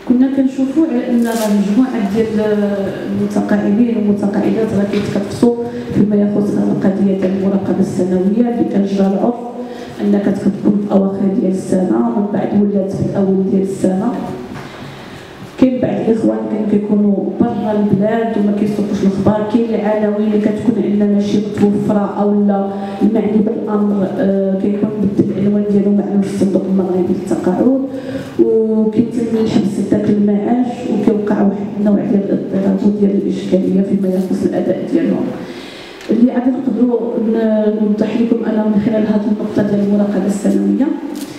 كنا كنشوفوا على ان راه مجموعه ديال المتقاعدين والمتقاعدات راه كيتكفصوا فيما يخص القضيه ديال المراقبه السنويه اللي كنجرى العرف انك كتكون في اواخر ديال السنه ومن بعد ولات في الاول ديال السنه. كاين بعض الاخوان كيكونوا برا البلاد وما كيسوقوش الاخبار، كاين العناوين اللي كتكون عندنا ماشي متوفره او لا المعني بالامر كيكون بدل العنوان ديالو معلوم في الصندوق المغربي للتقاعد، وكيتم الحبس داك المعاش وكيوقع واحد النوع ديال الاضطراب وديال الاشكاليه فيما يخص الاداء ديالهم. اللي غادي نقدروا نوضح لكم انا من خلال هذه النقطه ديال المراقبه السنويه